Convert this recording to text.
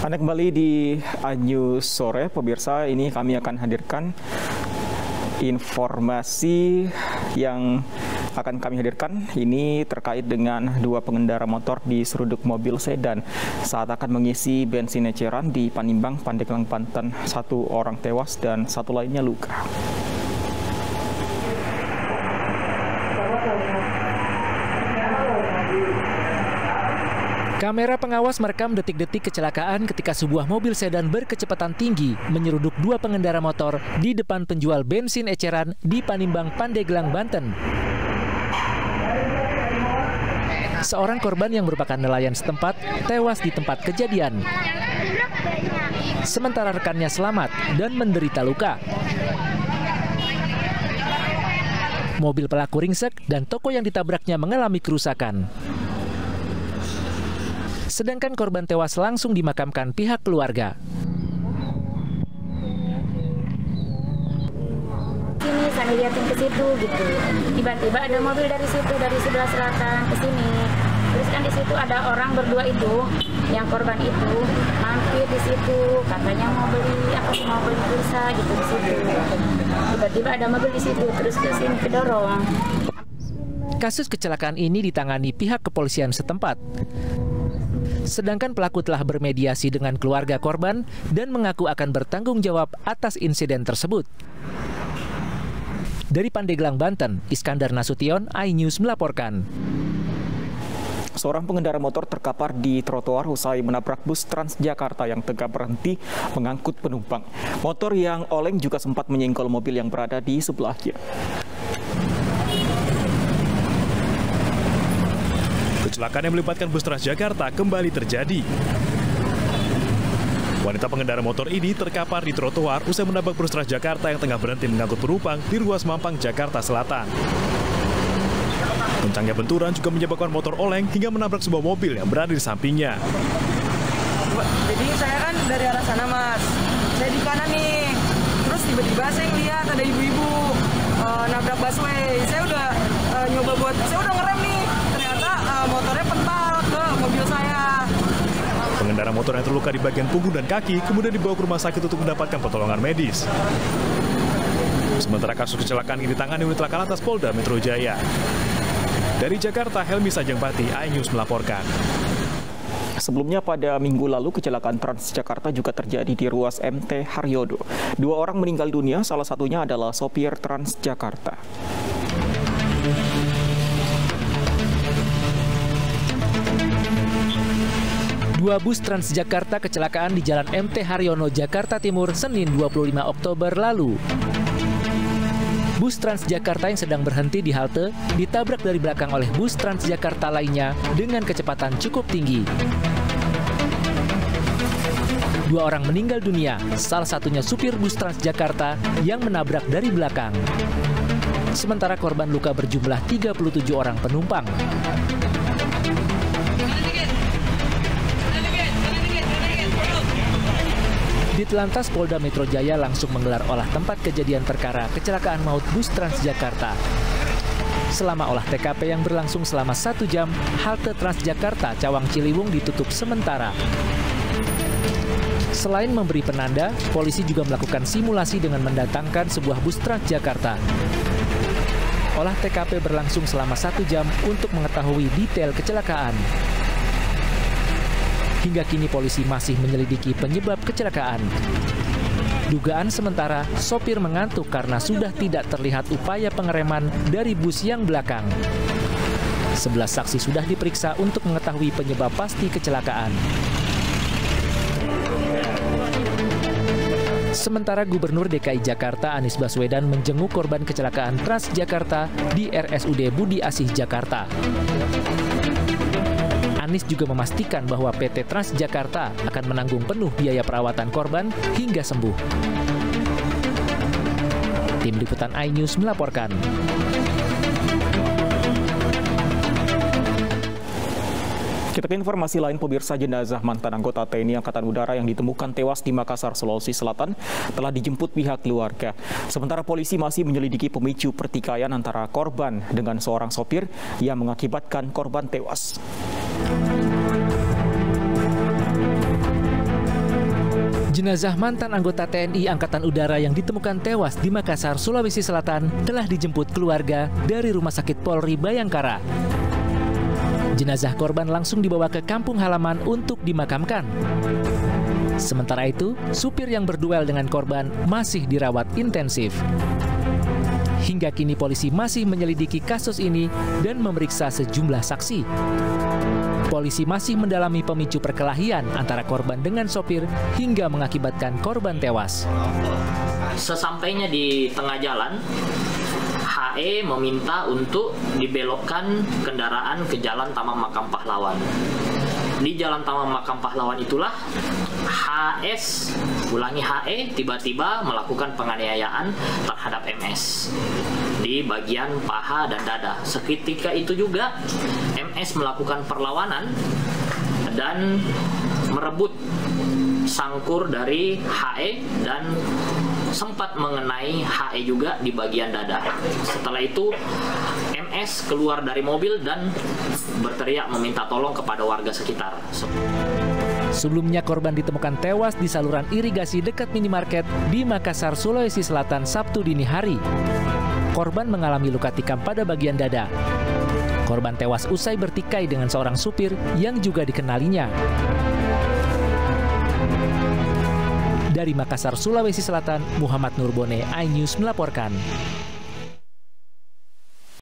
Anda kembali di News Sore, pemirsa. Ini kami akan hadirkan informasi yang akan kami hadirkan ini terkait dengan dua pengendara motor di seruduk mobil sedan saat akan mengisi bensin eceran di Panimbang, Pandeglang, Banten. Satu orang tewas dan satu lainnya luka. Kamera pengawas merekam detik-detik kecelakaan ketika sebuah mobil sedan berkecepatan tinggi menyeruduk dua pengendara motor di depan penjual bensin eceran di Panimbang, Pandeglang, Banten. Seorang korban yang merupakan nelayan setempat tewas di tempat kejadian. Sementara rekannya selamat dan menderita luka. Mobil pelaku ringsek dan toko yang ditabraknya mengalami kerusakan. Sedangkan korban tewas langsung dimakamkan pihak keluarga. Sini saya liatin ke situ gitu. Tiba-tiba ada mobil dari situ, dari sebelah selatan ke sini. Terus kan di situ ada orang berdua itu, yang korban itu mampir di situ, katanya mau beli pulsa gitu di situ. Tiba-tiba ada mobil di situ, terus ke sini kedorong. Kasus kecelakaan ini ditangani pihak kepolisian setempat. Sedangkan pelaku telah bermediasi dengan keluarga korban dan mengaku akan bertanggung jawab atas insiden tersebut. Dari Pandeglang, Banten, Iskandar Nasution, iNews melaporkan. Seorang pengendara motor terkapar di trotoar usai menabrak bus Transjakarta yang tengah berhenti mengangkut penumpang. Motor yang oleng juga sempat menyenggol mobil yang berada di sebelahnya. Kecelakaan yang melibatkan bus Transjakarta kembali terjadi. Wanita pengendara motor ini terkapar di trotoar usai menabrak bus Transjakarta yang tengah berhenti mengangkut penumpang di ruas Mampang, Jakarta Selatan. Kencangnya benturan juga menyebabkan motor oleng hingga menabrak sebuah mobil yang berada di sampingnya. Jadi saya kan dari arah sana, Mas. Saya di kanan nih. Terus tiba-tiba saya lihat ada ibu-ibu nabrak busway. Saya udah saya udah ngerem nih. Motornya pental ke mobil saya. Pengendara motor yang terluka di bagian punggung dan kaki kemudian dibawa ke rumah sakit untuk mendapatkan pertolongan medis. Sementara kasus kecelakaan ini ditangani unit Laka Lantas Polda Metro Jaya. Dari Jakarta, Helmi Sajengbati, iNews melaporkan. Sebelumnya pada minggu lalu kecelakaan Transjakarta juga terjadi di ruas MT Haryodo. Dua orang meninggal dunia, salah satunya adalah sopir Transjakarta. Dua bus Transjakarta kecelakaan di Jalan MT Haryono, Jakarta Timur, Senin 25 Oktober lalu. Bus Transjakarta yang sedang berhenti di halte ditabrak dari belakang oleh bus Transjakarta lainnya dengan kecepatan cukup tinggi. Dua orang meninggal dunia, salah satunya supir bus Transjakarta yang menabrak dari belakang. Sementara korban luka berjumlah 37 orang penumpang. Ditlantas Polda Metro Jaya langsung menggelar olah tempat kejadian perkara kecelakaan maut bus Transjakarta. Selama olah TKP yang berlangsung selama 1 jam, halte Transjakarta Cawang Ciliwung ditutup sementara. Selain memberi penanda, polisi juga melakukan simulasi dengan mendatangkan sebuah bus Transjakarta. Olah TKP berlangsung selama 1 jam untuk mengetahui detail kecelakaan. Hingga kini polisi masih menyelidiki penyebab kecelakaan. Dugaan sementara, sopir mengantuk karena sudah tidak terlihat upaya pengereman dari bus yang belakang. 11 saksi sudah diperiksa untuk mengetahui penyebab pasti kecelakaan. Sementara Gubernur DKI Jakarta Anies Baswedan menjenguk korban kecelakaan Transjakarta di RSUD Budi Asih, Jakarta. Anies juga memastikan bahwa PT Transjakarta akan menanggung penuh biaya perawatan korban hingga sembuh. Tim Liputan iNews melaporkan. Kita ke informasi lain, pemirsa. Jenazah mantan anggota TNI Angkatan Udara yang ditemukan tewas di Makassar, Sulawesi Selatan telah dijemput pihak keluarga. Sementara polisi masih menyelidiki pemicu pertikaian antara korban dengan seorang sopir yang mengakibatkan korban tewas. Jenazah mantan anggota TNI Angkatan Udara yang ditemukan tewas di Makassar, Sulawesi Selatan telah dijemput keluarga dari Rumah Sakit Polri Bayangkara. Jenazah korban langsung dibawa ke kampung halaman untuk dimakamkan. Sementara itu, supir yang berduel dengan korban masih dirawat intensif. Hingga kini polisi masih menyelidiki kasus ini dan memeriksa sejumlah saksi. Polisi masih mendalami pemicu perkelahian antara korban dengan sopir hingga mengakibatkan korban tewas. Sesampainya di tengah jalan, HE meminta untuk dibelokkan kendaraan ke Jalan Taman Makam Pahlawan. Di Jalan Taman Makam Pahlawan itulah HS, ulangi HE, tiba-tiba melakukan penganiayaan terhadap MS di bagian paha dan dada. Seketika itu juga MS melakukan perlawanan dan merebut sangkur dari HE dan sempat mengenai HE juga di bagian dada. Setelah itu MS keluar dari mobil dan berteriak meminta tolong kepada warga sekitar. Sebelumnya korban ditemukan tewas di saluran irigasi dekat minimarket di Makassar, Sulawesi Selatan Sabtu dini hari. Korban mengalami luka tikam pada bagian dada. Korban tewas usai bertikai dengan seorang supir yang juga dikenalinya. Dari Makassar, Sulawesi Selatan, Muhammad Nurbone, iNews melaporkan.